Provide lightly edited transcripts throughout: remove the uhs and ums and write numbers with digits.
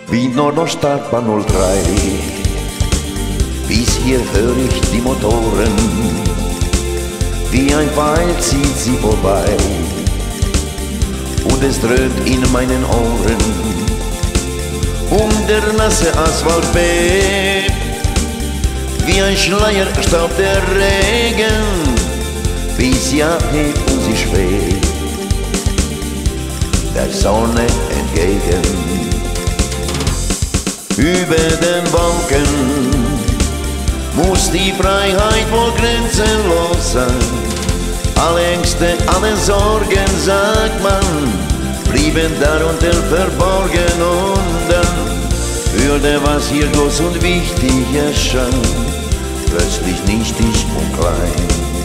Wien Nordostartbahn 03. Bis hier hör ich die Motoren, wie ein Pfeil zieht sie vorbei. Und es dröhnt in meinen Ohren, der nasse Asphalt bebt, wie ein Schleier staubt der Regen, bis sie abhebt und sie schwebt der Sonne entgegen. Über den Wolken muss die Freiheit wohl grenzenlos sein. Alle Ängste, alle Sorgen, sagt man, blieben darunter verborgen, und dann würde, was hier groß und wichtig erscheint, plötzlich nichtig und klein.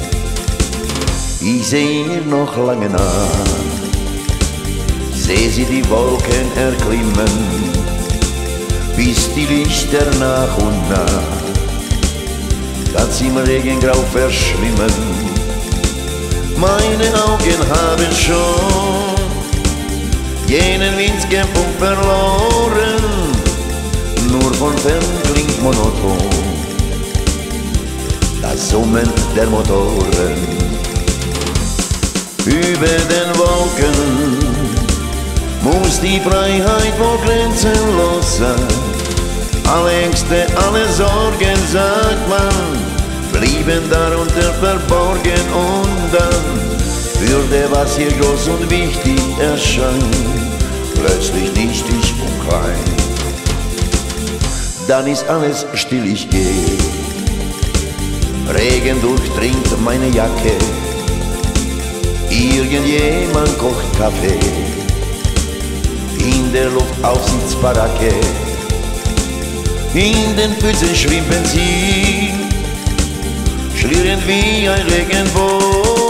Ich seh ihr noch lange nach, seh sie die Wolken erklimmen, bis die Lichter nach und nach ganz im Regengrau verschwimmen. Meine Augen haben schon jenen winzigen Punkt verloren, nur von fern klingt monoton das Summen der Motoren. Über den Wolken muss die Freiheit wohl grenzenlos sein. Alle Ängste, alle Sorgen, sagt man, blieben darunter verborgen, und dann würde, was hier groß und wichtig erscheint, plötzlich nichtig und klein. Dann ist alles still, ich geh, Regen durchdringt meine Jacke, irgendjemand kocht Kaffee, in der Luft Aufsichtsbaracke, in den Füßen schwimmen sie, schlierend wie ein Regenbogen.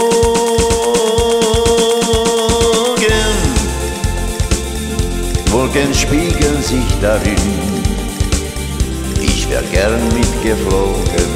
Wolken spiegeln sich darin, ich wär gern mitgeflogen.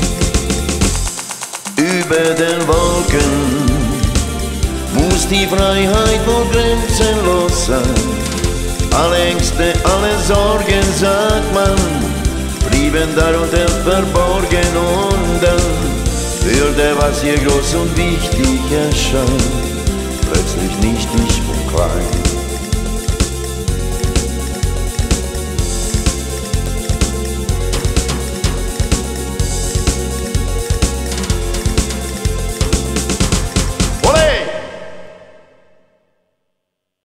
Über den Wolken muss die Freiheit wohl grenzenlos sein. Alle Ängste, alle Sorgen, sagt man, blieben darunter verborgen, und dann würde, was hier groß und wichtig erscheint, plötzlich nichtig und klein.